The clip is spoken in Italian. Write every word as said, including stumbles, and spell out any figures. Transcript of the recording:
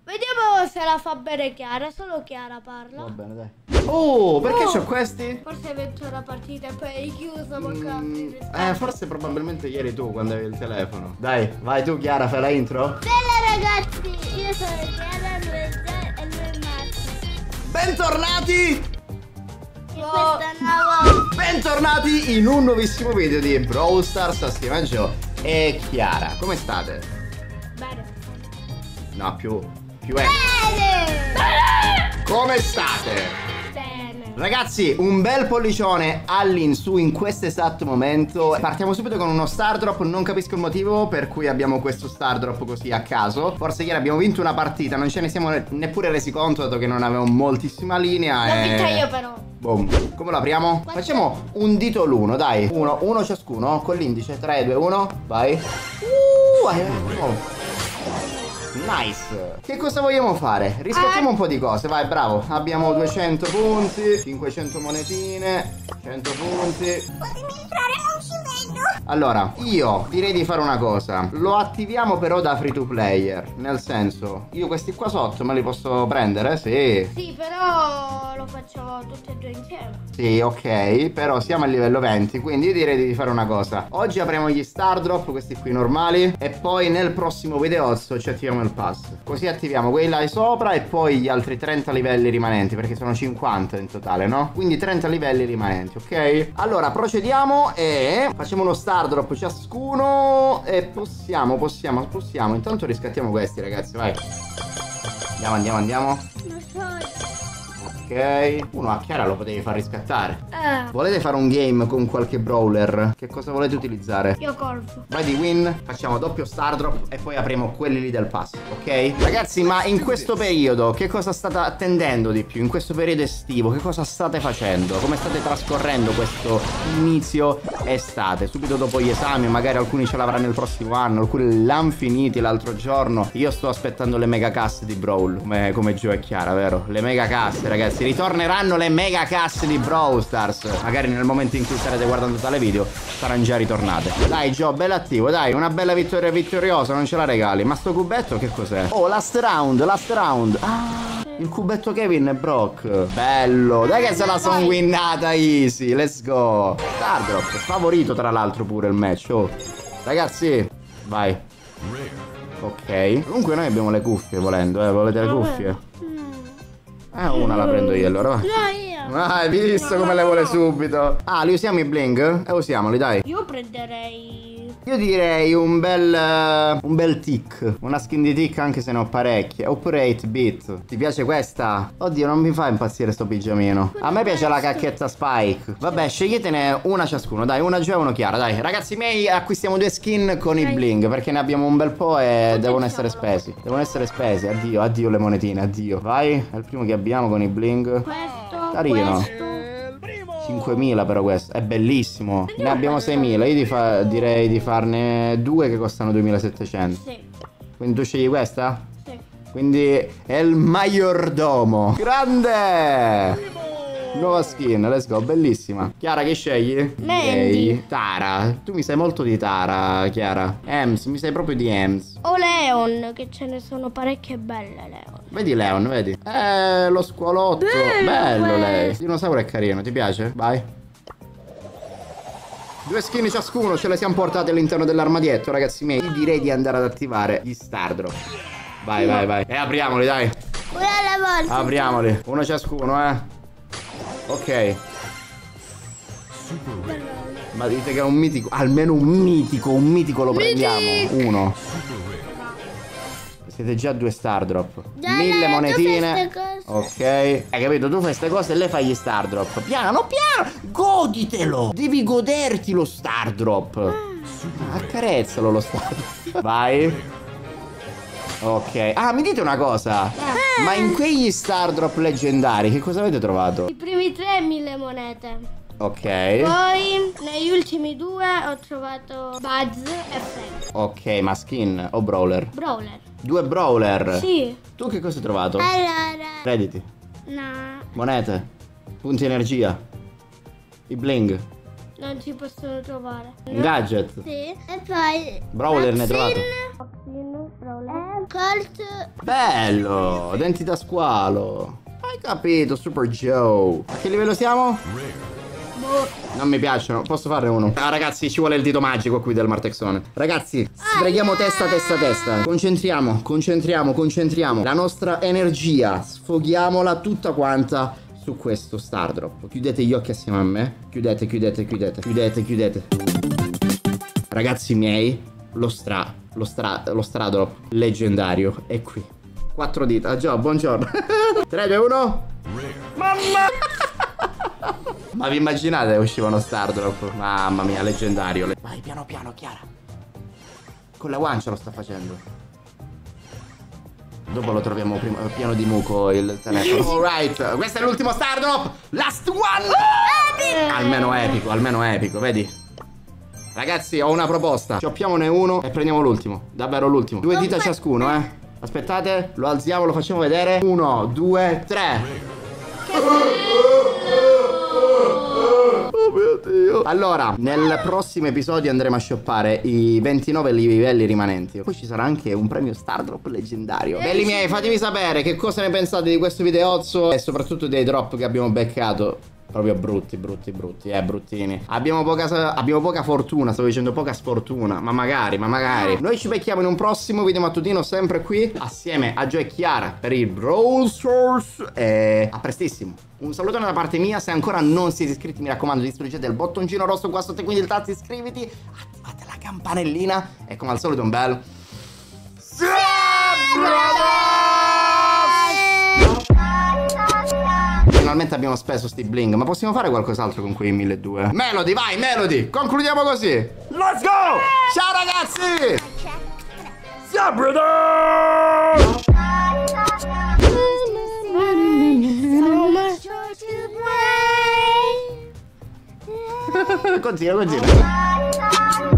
Vediamo se la fa bene Chiara, solo Chiara parla. Va bene, dai. Oh, perché Oh. c'ho questi? Forse hai vinto la partita e poi hai chiuso Mm, eh, forse probabilmente ieri tu quando avevi il telefono. Dai, vai tu Chiara, fai la intro. Bella ragazzi, io sono Chiara, lui è lui è Marco. Bentornati! E questa nuova... Bentornati in un nuovissimo video di Brawl Stars assieme a Gio e Chiara. Come state? Bene. No, più, più è. Bene! Come state? Bene. Ragazzi, un bel pollicione all'insù in questo esatto momento. Partiamo subito con uno star drop. Non capisco il motivo per cui abbiamo questo star drop così a caso. Forse ieri abbiamo vinto una partita, non ce ne siamo neppure resi conto, dato che non avevamo moltissima linea. L'ho e... vinta io però. Boom. Come lo apriamo? Quanto? Facciamo un dito l'uno, dai. Uno, uno ciascuno con l'indice. tre, due, uno. Vai. Uh, vai, vai, oh. Nice. Che cosa vogliamo fare? Riscattiamo Ah. un po' di cose. Vai, bravo. Abbiamo duecento punti, cinquecento monetine, cento punti. Potemi entrare, non ci vedo. Allora, io direi di fare una cosa. Lo attiviamo però da free to player. Nel senso, io questi qua sotto me li posso prendere? Sì. Sì, però lo faccio tutti e due insieme. Sì, ok, però siamo a livello venti, quindi io direi di fare una cosa. Oggi apriamo gli star drop, questi qui normali, e poi nel prossimo videozzo ci attiviamo il pass. Così attiviamo quelli là sopra e poi gli altri trenta livelli rimanenti, perché sono cinquanta in totale, no? Quindi trenta livelli rimanenti, ok? Allora, procediamo e facciamo uno star drop ciascuno e possiamo, possiamo, possiamo. Intanto riscattiamo questi, ragazzi, vai. Andiamo, andiamo, andiamo. Non so. Ok, uno a Chiara lo potevi far riscattare. Eh, Volete fare un game con qualche brawler? Che cosa volete utilizzare? io colpo. Vai di win, facciamo doppio star drop e poi apriamo quelli lì del pass, ok? Ragazzi, ma in questo periodo che cosa state attendendo di più? In questo periodo estivo che cosa state facendo? Come state trascorrendo questo inizio estate? Subito dopo gli esami, magari alcuni ce l'avranno il prossimo anno, alcuni l'hanno finiti l'altro giorno. Io sto aspettando le mega casse di Brawl, come, come Gio e Chiara, vero? Le mega casse, ragazzi. Ritorneranno le mega casse di Brawl Stars. Magari nel momento in cui starete guardando tale video saranno già ritornate. Dai Gio, bello attivo, dai. Una bella vittoria vittoriosa, non ce la regali. Ma sto cubetto che cos'è? Oh, last round, last round. Ah, il cubetto Kevin e Brock. Bello, dai che se la son winnata easy. Let's go. Star drop, favorito tra l'altro pure il match. Oh, ragazzi, vai. Ok. Comunque noi abbiamo le cuffie volendo, eh. Volete le cuffie? Eh, una la prendo io allora, va. No, io. Ah, hai visto come le vuole subito? Ah, li usiamo i bling? E usiamoli, dai. Io prenderei... Io direi un bel uh, un bel tick. Una skin di tick anche se ne ho parecchie. Oppure otto bit. Ti piace questa? Oddio, non mi fa impazzire sto pigiamino. A me piace la cacchetta Spike. Vabbè, sceglietene una ciascuno. Dai, una Gio e una Chiara. Dai, ragazzi miei, acquistiamo due skin con i bling, perché ne abbiamo un bel po' e devono essere spesi. Devono essere spesi. Addio, addio le monetine, addio. Vai, è il primo che abbiamo con i bling. Questo, Carino. questo. cinquemila però questo, è bellissimo. Ne abbiamo seimila, io di fa direi di farne due che costano duemilasettecento. Sì, Quindi tu scegli questa? sì. Quindi è il maggiordomo. Grande! Nuova skin, let's go, bellissima. Chiara, che scegli? Mandy. Direi Tara. Tu mi sai molto di Tara, Chiara. Ems, mi sai proprio di Ems. O Leon, che ce ne sono parecchie belle, Leon. Vedi Leon, vedi? Eh, lo squalotto. Bello Bello questo. lei. Il dinosauro è carino, ti piace? Vai. Due skin ciascuno, ce le siamo portate all'interno dell'armadietto, ragazzi miei. Io direi di andare ad attivare gli star drop. Vai, vai, vai. E apriamoli, dai. Una alla volta. Apriamoli. Uno ciascuno, eh. Ok. Ma dite che è un mitico. Almeno un mitico, un mitico lo prendiamo. Uno. Siete già due star drop. Già, Mille tu monetine. fai ste Ok. Hai capito? Tu fai queste cose e lei fa gli star drop. Piano, piano. Goditelo. Devi goderti lo star drop. Accarezzalo lo star drop. Vai. Ok. Ah, mi dite una cosa. Eh. Ma in quegli star drop leggendari che cosa avete trovato? I primi tre mille monete. Ok. Poi negli ultimi due ho trovato Buzz e Frank. Ok, ma skin o brawler? Brawler. Due brawler. Sì. Tu che cosa hai trovato? Allora. Redditi. No. Monete. Punti energia. I bling. non si possono trovare. Un gadget. Sì. E poi Brawler ne hai trovato. Vaccine, Brawler. Colt. Bello, denti da squalo. Hai capito, Super Joe. A che livello siamo? Non mi piacciono, posso farne uno? Ah ragazzi, ci vuole il dito magico qui del Martexone. Ragazzi, sfreghiamo testa, testa, testa. Concentriamo, concentriamo, concentriamo la nostra energia. Sfoghiamola tutta quanta su questo Stardrop. Chiudete gli occhi assieme a me. Chiudete, chiudete, chiudete. Chiudete, chiudete. Ragazzi miei, lo stra, lo stra, lo Stardrop leggendario è qui. Quattro dita, Gio, buongiorno. tre, due, uno. Mamma! Ma vi immaginate che usciva uno Stardrop? Mamma mia, leggendario. Vai, piano piano, Chiara. Con la guancia lo sta facendo. Dopo lo troviamo prima, pieno di muco il telefono. Alright, questo è l'ultimo Stardrop. Last one. Almeno epico, almeno epico, vedi? Ragazzi, ho una proposta. Cioppiamone uno e prendiamo l'ultimo. Davvero l'ultimo. Due dita ciascuno, eh. Aspettate, lo alziamo, lo facciamo vedere. Uno, due, tre. Oh mio Dio. Allora, nel prossimo episodio andremo a shoppare i ventinove livelli rimanenti. Poi ci sarà anche un premio Stardrop leggendario. Belli miei, fatemi sapere che cosa ne pensate di questo videozzo e soprattutto dei drop che abbiamo beccato. Proprio brutti, brutti, brutti, eh, bruttini. Abbiamo poca, abbiamo poca fortuna, stavo dicendo poca sfortuna. Ma magari, ma magari. Noi ci becchiamo in un prossimo video mattutino, sempre qui, assieme a Gio e Chiara, per il Brawl Stars. E a prestissimo. Un saluto da parte mia. Se ancora non siete iscritti, mi raccomando, distruggete il bottoncino rosso qua sotto, quindi il tasto iscriviti, attivate la campanellina e come al solito un bel finalmente abbiamo speso sti bling, ma possiamo fare qualcos'altro con quei milleduecento? Melody, vai, Melody! Concludiamo così! Let's go! Ciao ragazzi! Ciao brother! Continua, continua.